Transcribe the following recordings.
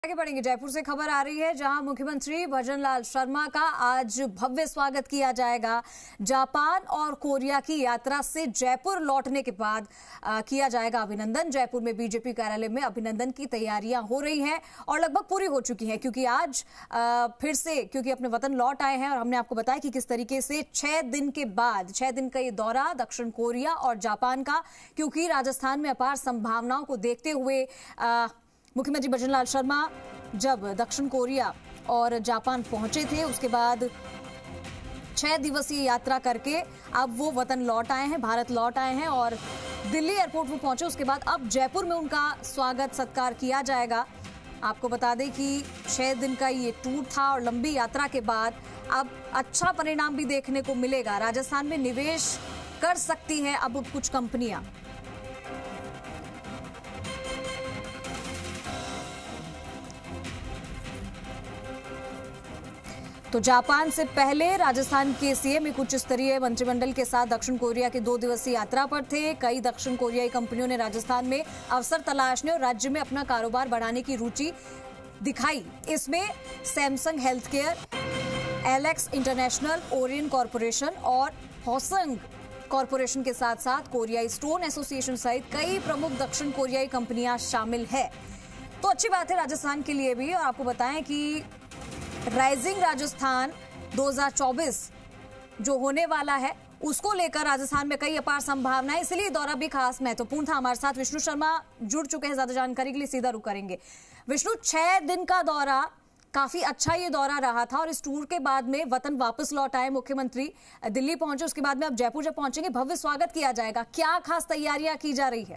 आगे बढ़ेंगे। जयपुर से खबर आ रही है जहां मुख्यमंत्री भजनलाल शर्मा का आज भव्य स्वागत किया जाएगा। जापान और कोरिया की यात्रा से जयपुर लौटने के बाद किया जाएगा अभिनंदन। जयपुर में बीजेपी कार्यालय में अभिनंदन की तैयारियां हो रही हैं और लगभग पूरी हो चुकी हैं, क्योंकि आज फिर से क्योंकि अपने वतन लौट आए हैं। और हमने आपको बताया कि किस तरीके से 6 दिन के बाद 6 दिन का ये दौरा दक्षिण कोरिया और जापान का, क्योंकि राजस्थान में अपार संभावनाओं को देखते हुए मुख्यमंत्री भजनलाल शर्मा जब दक्षिण कोरिया और जापान पहुंचे थे, उसके बाद 6 दिवसीय यात्रा करके अब वो वतन लौट आए हैं, भारत लौट आए हैं और दिल्ली एयरपोर्ट में पहुंचे। उसके बाद अब जयपुर में उनका स्वागत सत्कार किया जाएगा। आपको बता दें कि 6 दिन का ये टूर था और लंबी यात्रा के बाद अब अच्छा परिणाम भी देखने को मिलेगा। राजस्थान में निवेश कर सकती हैं अब कुछ कंपनियां। तो जापान से पहले राजस्थान के सीएम एक उच्च स्तरीय मंत्रिमंडल के साथ दक्षिण कोरिया की 2 दिवसीय यात्रा पर थे। कई दक्षिण कोरियाई कंपनियों ने राजस्थान में अवसर तलाशने और राज्य में अपना कारोबार बढ़ाने की रुचि दिखाई। इसमें Samsung health care, Alex international, Orion corporation और हॉसंग कॉरपोरेशन के साथ साथ कोरियाई स्टोन एसोसिएशन सहित कई प्रमुख दक्षिण कोरियाई कंपनियां शामिल है। तो अच्छी बात है राजस्थान के लिए भी। और आपको बताएं कि राइजिंग राजस्थान 2024 जो होने वाला है, उसको लेकर राजस्थान में कई अपार संभावनाएं, इसलिए दौरा भी खास महत्वपूर्ण था। हमारे साथ विष्णु शर्मा जुड़ चुके हैं, ज्यादा जानकारी के लिए सीधा रुख करेंगे। विष्णु, 6 दिन का दौरा, काफी अच्छा ये दौरा रहा था और इस टूर के बाद में वतन वापस लौट आए मुख्यमंत्री, दिल्ली पहुंचे, उसके बाद में अब जयपुर जब पहुंचेंगे भव्य स्वागत किया जाएगा। क्या खास तैयारियां की जा रही है?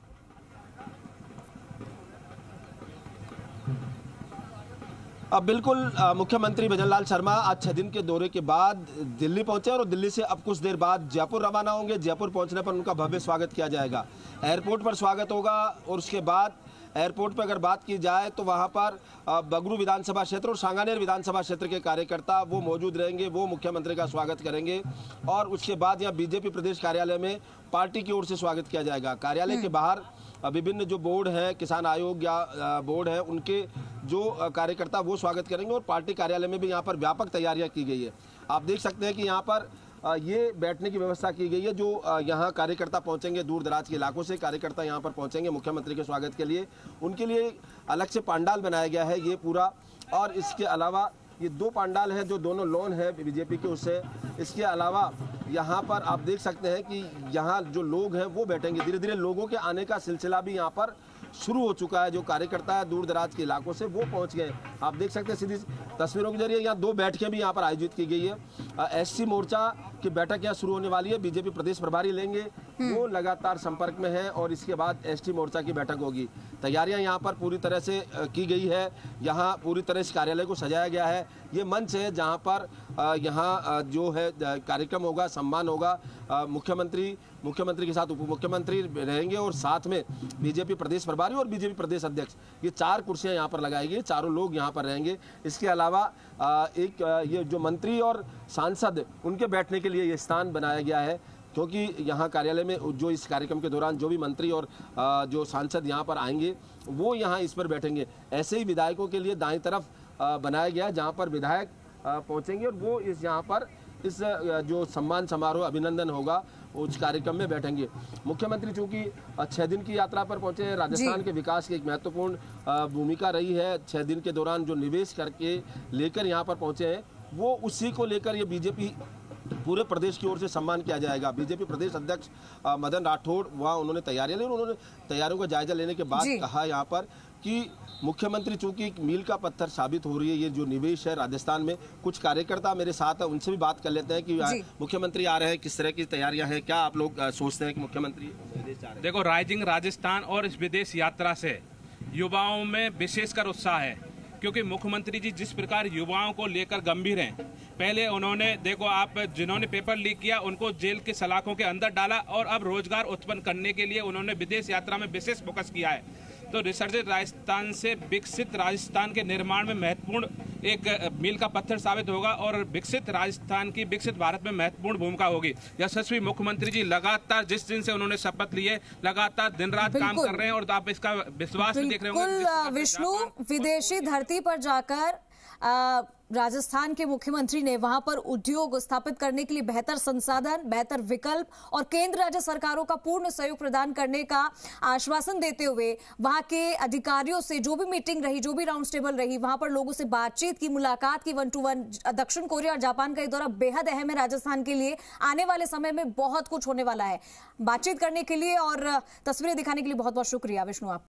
अब बिल्कुल मुख्यमंत्री भजनलाल शर्मा आज 6 दिन के दौरे के बाद दिल्ली पहुंचे और दिल्ली से अब कुछ देर बाद जयपुर रवाना होंगे। जयपुर पहुंचने पर उनका भव्य स्वागत किया जाएगा। एयरपोर्ट पर स्वागत होगा और उसके बाद एयरपोर्ट पर अगर बात की जाए तो वहां पर बगरू विधानसभा क्षेत्र और सांगानेर विधानसभा क्षेत्र के कार्यकर्ता वो मौजूद रहेंगे, वो मुख्यमंत्री का स्वागत करेंगे। और उसके बाद यहाँ बीजेपी प्रदेश कार्यालय में पार्टी की ओर से स्वागत किया जाएगा। कार्यालय के बाहर विभिन्न जो बोर्ड है, किसान आयोग या बोर्ड है, उनके जो कार्यकर्ता वो स्वागत करेंगे। और पार्टी कार्यालय में भी यहाँ पर व्यापक तैयारियां की गई है। आप देख सकते हैं कि यहाँ पर ये बैठने की व्यवस्था की गई है। जो यहाँ कार्यकर्ता पहुँचेंगे, दूर दराज के इलाकों से कार्यकर्ता यहाँ पर पहुँचेंगे मुख्यमंत्री के स्वागत के लिए, उनके लिए अलग से पंडाल बनाया गया है ये पूरा। और इसके अलावा ये 2 पंडाल हैं जो दोनों लोन है बीजेपी के उससे। इसके अलावा यहाँ पर आप देख सकते हैं कि यहाँ जो लोग हैं वो बैठेंगे। धीरे धीरे लोगों के आने का सिलसिला भी यहाँ पर शुरू हो चुका है। जो कार्यकर्ता है दूर दराज के इलाकों से वो पहुँच गए। आप देख सकते हैं सीधी तस्वीरों के जरिए यहाँ 2 बैठकें भी यहाँ पर आयोजित की गई है। एससी मोर्चा की बैठक यहाँ शुरू होने वाली है, बीजेपी प्रदेश प्रभारी लेंगे, वो लगातार संपर्क में है। और इसके बाद एसटी मोर्चा की बैठक होगी। तैयारियां यहाँ पर पूरी तरह से की गई है। यहाँ पूरी तरह इस कार्यालय को सजाया गया है। ये मंच है जहाँ पर यहाँ जो है कार्यक्रम होगा, सम्मान होगा। मुख्यमंत्री के साथ उप मुख्यमंत्री रहेंगे और साथ में बीजेपी प्रदेश प्रभारी और बीजेपी प्रदेश अध्यक्ष, ये 4 कुर्सियां यहाँ पर लगाई गई, चारों लोग यहाँ पर रहेंगे। इसके अलावा एक ये जो मंत्री और सांसद, उनके बैठने के लिए ये स्थान बनाया गया है, क्योंकि यहाँ कार्यालय में जो इस कार्यक्रम के दौरान जो भी मंत्री और जो सांसद यहाँ पर आएंगे वो यहाँ इस पर बैठेंगे। ऐसे ही विधायकों के लिए दाईं तरफ बनाया गया है, जहाँ पर विधायक पहुँचेंगे और वो इस यहाँ पर इस जो सम्मान समारोह अभिनंदन होगा उस कार्यक्रम में बैठेंगे। मुख्यमंत्री चूंकि 6 दिन की यात्रा पर पहुंचे हैं, राजस्थान के विकास की एक महत्वपूर्ण भूमिका रही है। 6 दिन के दौरान जो निवेश करके लेकर यहाँ पर पहुंचे हैं, वो उसी को लेकर ये बीजेपी पूरे प्रदेश की ओर से सम्मान किया जाएगा। बीजेपी प्रदेश अध्यक्ष मदन राठौड़ वहाँ उन्होंने तैयारियां ली। उन्होंने तैयारियों का जायजा लेने के बाद कहा यहाँ पर कि मुख्यमंत्री चूंकि एक मील का पत्थर साबित हो रही है ये जो निवेश है राजस्थान में। कुछ कार्यकर्ता मेरे साथ है, उनसे भी बात कर लेते हैं कि मुख्यमंत्री आ रहे हैं, किस तरह की तैयारियां हैं, क्या आप लोग सोचते हैं कि मुख्यमंत्री विदेश जा रहे हैं? देखो, राइजिंग राजस्थान और इस विदेश यात्रा से युवाओं में विशेषकर उत्साह है, क्योंकि मुख्यमंत्री जी जिस प्रकार युवाओं को लेकर गंभीर हैं। पहले उन्होंने, देखो आप, जिन्होंने पेपर लीक किया उनको जेल के सलाखों के अंदर डाला और अब रोजगार उत्पन्न करने के लिए उन्होंने विदेश यात्रा में विशेष फोकस किया है। तो रिसर्जित राजस्थान से विकसित राजस्थान के निर्माण में महत्वपूर्ण एक मील का पत्थर साबित होगा और विकसित राजस्थान की विकसित भारत में महत्वपूर्ण भूमिका होगी। यशस्वी मुख्यमंत्री जी लगातार जिस दिन से उन्होंने शपथ ली है लगातार दिन रात काम कर रहे हैं और आप इसका विश्वास भी देख रहे होंगे। विष्णु, विदेशी धरती पर जाकर राजस्थान के मुख्यमंत्री ने वहां पर उद्योग स्थापित करने के लिए बेहतर संसाधन, बेहतर विकल्प और केंद्र राज्य सरकारों का पूर्ण सहयोग प्रदान करने का आश्वासन देते हुए वहां के अधिकारियों से जो भी मीटिंग रही, जो भी राउंड टेबल रही, वहां पर लोगों से बातचीत की, मुलाकात की 1-to-1। दक्षिण कोरिया और जापान का ये दौरा बेहद अहम है राजस्थान के लिए। आने वाले समय में बहुत कुछ होने वाला है। बातचीत करने के लिए और तस्वीरें दिखाने के लिए बहुत बहुत शुक्रिया विष्णु। आप